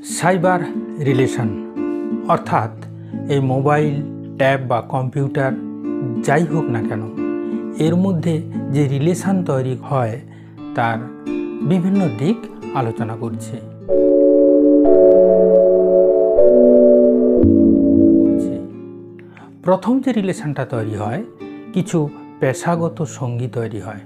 Cyber relation অর্থাৎ এই mobile, tab বা কম্পিউটার যাই হোক না কেন, এর মধ্যে যে রিলেশন তৈরি হয় তার বিভিন্ন দিক আলোচনা করছি। প্রথম যে রিলেশনটা তৈরি হয়, কিছু পেশাগত সঙ্গী তৈরি হয়।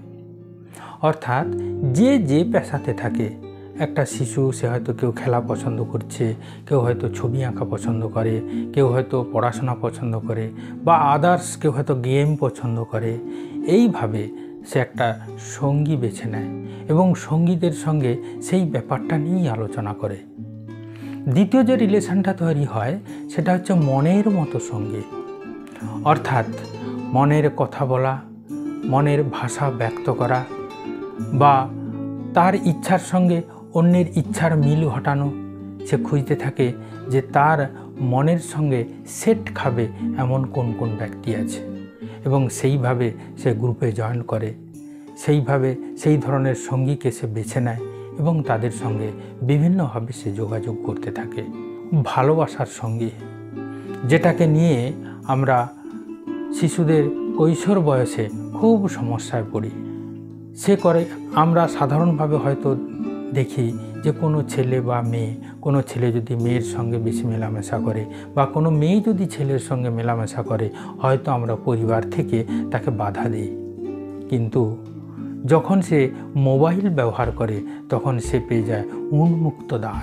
অর্থাৎ যে পেশাতে থাকে, একটা শিশু সে হয়তো কেউ খেলা পছন্দ করছে, কেউ হয়তো ছবি আঁকা পছন্দ করে, কেউ হয়তো পড়াশোনা পছন্দ করে, বা আদার্স কেউ হয়তো গেম পছন্দ করে। এইভাবে সে একটা সঙ্গী বেছে নেয় এবং সঙ্গীদের সঙ্গে সেই ব্যাপারটা নিয়েই আলোচনা করে। দ্বিতীয় যে রিলেশনটা তৈরি হয় সেটা হচ্ছে মনের মতো সঙ্গী। অর্থাৎ মনের কথা বলা, মনের ভাষা ব্যক্ত করা, বা তার ইচ্ছার সঙ্গে অন্যের ইচ্ছার মিল ঘটানো। সে খুঁজতে থাকে যে তার মনের সঙ্গে সেট খাবে এমন কোন কোন ব্যক্তি আছে, এবং সেইভাবে সে গ্রুপে জয়েন করে। সেইভাবে সেই ধরনের সঙ্গীকে সে বেছে নেয় এবং তাদের সঙ্গে বিভিন্নভাবে সে যোগাযোগ করতে থাকে। ভালোবাসার সঙ্গী, যেটাকে নিয়ে আমরা শিশুদের কৈশোর বয়সে খুব সমস্যায় পড়ি। সে করে আমরা সাধারণভাবে হয়তো দেখি যে কোনো ছেলে বা মেয়ে, কোনো ছেলে যদি মেয়ের সঙ্গে বেশি মেলামেশা করে, বা কোনো মেয়ে যদি ছেলের সঙ্গে মেলামেশা করে, হয়তো আমরা পরিবার থেকে তাকে বাধা দিই। কিন্তু যখন সে মোবাইল ব্যবহার করে তখন সে পেয়ে যায় উন্মুক্ত দ্বার,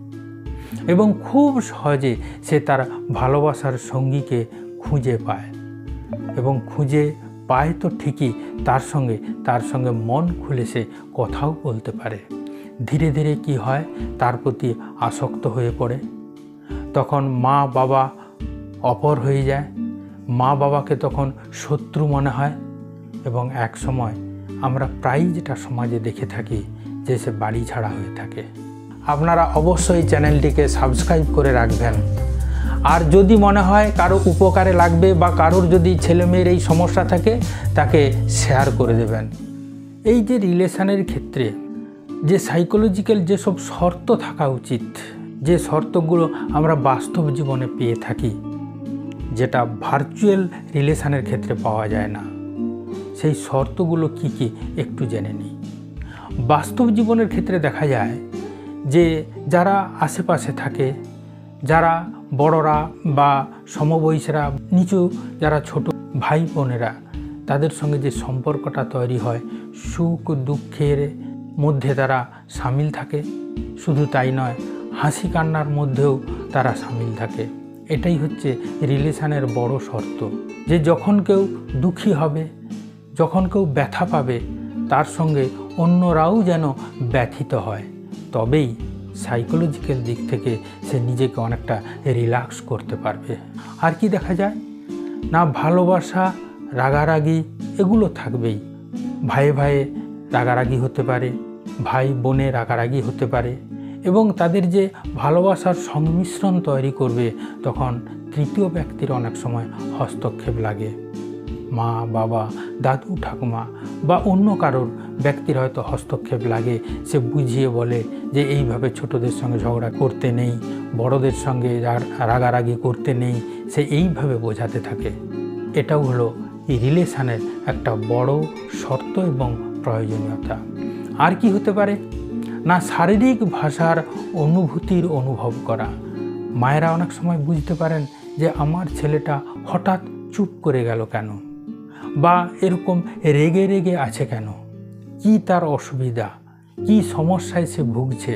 এবং খুব সহজে সে তার ভালোবাসার সঙ্গীকে খুঁজে পায়। এবং খুঁজে পায় তো ঠিকই, তার সঙ্গে মন খুলে সে কথাও বলতে পারে। ধীরে ধীরে কি হয়, তার প্রতি আসক্ত হয়ে পড়ে। তখন মা বাবা অপর হয়ে যায়, মা বাবাকে তখন শত্রু মনে হয়, এবং এক সময় আমরা প্রায়ই যেটা সমাজে দেখে থাকি যে সে বাড়ি ছাড়া হয়ে থাকে। আপনারা অবশ্যই চ্যানেলটিকে সাবস্ক্রাইব করে রাখবেন। আর যদি মনে হয় কারো উপকারে লাগবে, বা কারোর যদি ছেলেমেয়ের এই সমস্যা থাকে, তাকে শেয়ার করে দেবেন। এই যে রিলেশনের ক্ষেত্রে যে সাইকোলজিক্যাল যেসব শর্ত থাকা উচিত, যে শর্তগুলো আমরা বাস্তব জীবনে পেয়ে থাকি, যেটা ভার্চুয়াল রিলেশনের ক্ষেত্রে পাওয়া যায় না, সেই শর্তগুলো কি কি একটু জেনে নিই। বাস্তব জীবনের ক্ষেত্রে দেখা যায় যে যারা আশেপাশে থাকে, যারা বড়রা বা সমবয়সীরা, নিচু যারা ছোট ভাই বোনেরা, তাদের সঙ্গে যে সম্পর্কটা তৈরি হয়, সুখ দুঃখের মধ্যে তারা সামিল থাকে। শুধু তাই নয়, হাসি কান্নার মধ্যেও তারা সামিল থাকে। এটাই হচ্ছে রিলেশনের বড় শর্ত, যে যখন কেউ দুঃখী হবে, যখন কেউ ব্যথা পাবে, তার সঙ্গে অন্যরাও যেন ব্যথিত হয়। তবেই সাইকোলজিক্যাল দিক থেকে সে নিজেকে অনেকটা রিল্যাক্স করতে পারবে। আর কি দেখা যায় না, ভালোবাসা, রাগারাগি এগুলো থাকবেই। ভাইয়ে ভাইয়ে রাগারাগি হতে পারে, ভাই বোনে রাগারাগি হতে পারে, এবং তাদের যে ভালোবাসার সংমিশ্রণ তৈরি করবে, তখন তৃতীয় ব্যক্তির অনেক সময় হস্তক্ষেপ লাগে। মা বাবা, দাদু ঠাকুমা বা অন্য কারোর ব্যক্তির হয়তো হস্তক্ষেপ লাগে। সে বুঝিয়ে বলে যে এইভাবে ছোটদের সঙ্গে ঝগড়া করতে নেই, বড়দের সঙ্গে রাগারাগি করতে নেই, সে এইভাবে বোঝাতে থাকে। এটাও হলো এই রিলেশনের একটা বড় শর্ত এবং প্রয়োজনীয়তা। আর কি হতে পারে না, শারীরিক ভাষার অনুভূতির অনুভব করা। মায়েরা অনেক সময় বুঝতে পারেন যে আমার ছেলেটা হঠাৎ চুপ করে গেল কেন, বা এরকম রেগে রেগে আছে কেন, কি তার অসুবিধা, কি সমস্যায় সে ভুগছে।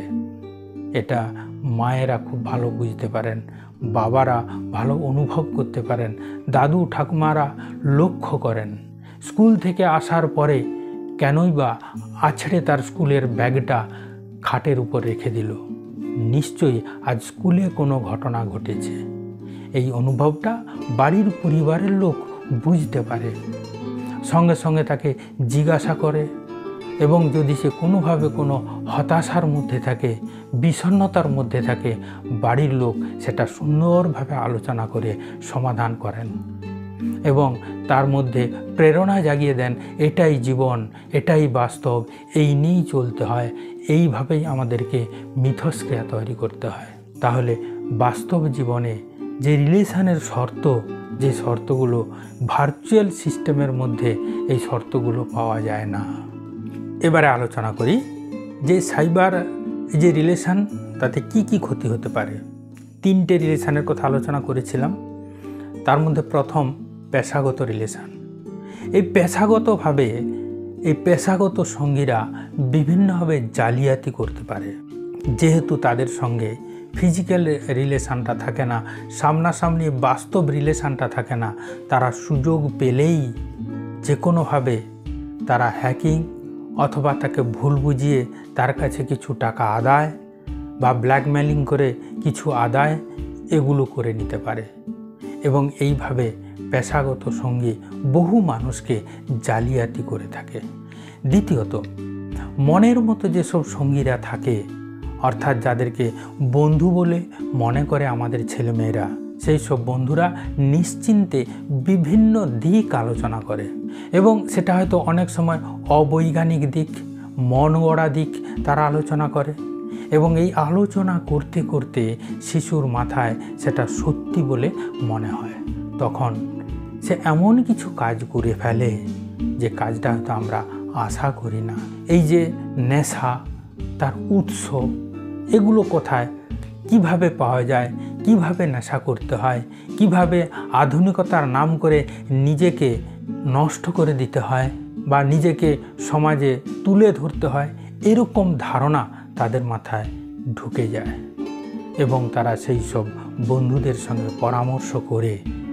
এটা মায়েরা খুব ভালো বুঝতে পারেন, বাবারা ভালো অনুভব করতে পারেন, দাদু ঠাকুমারা লক্ষ্য করেন। স্কুল থেকে আসার পরে কেনই বা আছড়ে তার স্কুলের ব্যাগটা খাটের উপর রেখে দিল, নিশ্চয়ই আজ স্কুলে কোনো ঘটনা ঘটেছে। এই অনুভবটা বাড়ির পরিবারের লোক বুঝতে পারে, সঙ্গে সঙ্গে তাকে জিজ্ঞাসা করে, এবং যদি সে কোনোভাবে কোনো হতাশার মধ্যে থাকে, বিষণ্ণতার মধ্যে থাকে, বাড়ির লোক সেটা সুন্দরভাবে আলোচনা করে সমাধান করেন, এবং তার মধ্যে প্রেরণা জাগিয়ে দেন, এটাই জীবন, এটাই বাস্তব, এই নিয়েই চলতে হয়, এইভাবেই আমাদেরকে মিথস্ক্রিয়া তৈরি করতে হয়। তাহলে বাস্তব জীবনে যে রিলেশনের শর্ত, যে শর্তগুলো ভার্চুয়াল সিস্টেমের মধ্যে এই শর্তগুলো পাওয়া যায় না। এবারে আলোচনা করি যে সাইবার যে রিলেশন তাতে কি কি ক্ষতি হতে পারে। 3টে রিলেশনের কথা আলোচনা করেছিলাম। তার মধ্যে প্রথম পেশাগত রিলেশন। এই পেশাগত সঙ্গীরা বিভিন্নভাবে জালিয়াতি করতে পারে, যেহেতু তাদের সঙ্গে ফিজিক্যাল রিলেশনটা থাকে না, সামনাসামনি বাস্তব রিলেশনটা থাকে না। তারা সুযোগ পেলেই যে কোনোভাবে তারা হ্যাকিং অথবা তাকে ভুল বুঝিয়ে তার কাছে কিছু টাকা আদায় বা ব্ল্যাকমেলিং করে কিছু আদায় এগুলো করে নিতে পারে এবং এইভাবে পেশাগত সঙ্গী বহু মানুষকে জালিয়াতি করে থাকে। দ্বিতীয়ত, মনের মতো যেসব সঙ্গীরা থাকে, অর্থাৎ যাদেরকে বন্ধু বলে মনে করে আমাদের ছেলেমেয়েরা, সেই সব বন্ধুরা নিশ্চিন্তে বিভিন্ন দিক আলোচনা করে এবং সেটা হয়তো অনেক সময় অবৈজ্ঞানিক দিক, মন গড়া দিক তারা আলোচনা করে এবং এই আলোচনা করতে করতে শিশুর মাথায় সেটা সত্যি বলে মনে হয়। তখন সে এমন কিছু কাজ করে ফেলে যে কাজটা হয়তো আমরা আশা করি না। এই যে নেশা, তার উৎস, এগুলো কোথায়, কিভাবে পাওয়া যায়, কিভাবে নেশা করতে হয়, কিভাবে আধুনিকতার নাম করে নিজেকে নষ্ট করে দিতে হয় বা নিজেকে সমাজে তুলে ধরতে হয়, এরকম ধারণা তাদের মাথায় ঢুকে যায় এবং তারা সেই সব বন্ধুদের সঙ্গে পরামর্শ করে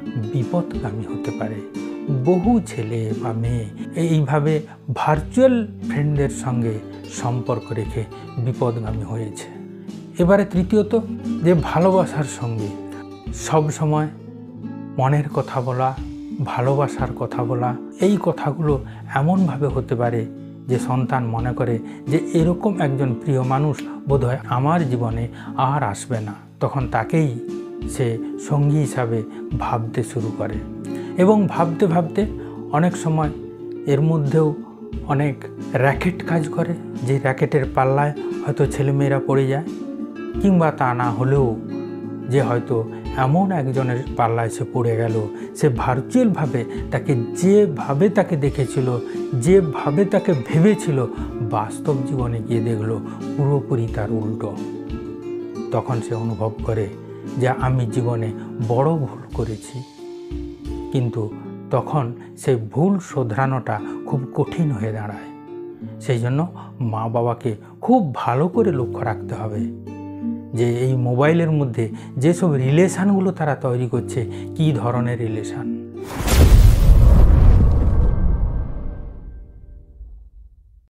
বিপদগামী হতে পারে। বহু ছেলে বা মেয়ে এইভাবে ভার্চুয়াল ফ্রেন্ডদের সঙ্গে সম্পর্ক রেখে বিপদগামী হয়েছে। এবারে তৃতীয়ত, যে ভালোবাসার সঙ্গী, সব সময় মনের কথা বলা, ভালোবাসার কথা বলা, এই কথাগুলো এমনভাবে হতে পারে যে সন্তান মনে করে যে এরকম একজন প্রিয় মানুষ বোধহয় আমার জীবনে আর আসবে না। তখন তাকেই সে সঙ্গী হিসাবে ভাবতে শুরু করে এবং ভাবতে ভাবতে অনেক সময় এর মধ্যেও অনেক র্যাকেট কাজ করে, যে র্যাকেটের পাল্লায় হয়তো ছেলেমেয়েরা পড়ে যায়, কিংবা তা না হলেও যে হয়তো এমন একজনের পাল্লায় সে পড়ে গেল, সে ভার্চুয়ালভাবে যেভাবে তাকে দেখেছিল, যেভাবে তাকে ভেবেছিল, বাস্তব জীবনে গিয়ে দেখলো পুরোপুরি তার উল্টো। তখন সে অনুভব করে যে আমি জীবনে বড় ভুল করেছি, কিন্তু তখন সেই ভুল শোধরানোটা খুব কঠিন হয়ে দাঁড়ায়। সেই জন্য মা বাবাকে খুব ভালো করে লক্ষ্য রাখতে হবে যে এই মোবাইলের মধ্যে যেসব রিলেশানগুলো তারা তৈরি করছে, কী ধরনের রিলেশান।